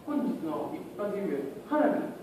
本日の一発目花火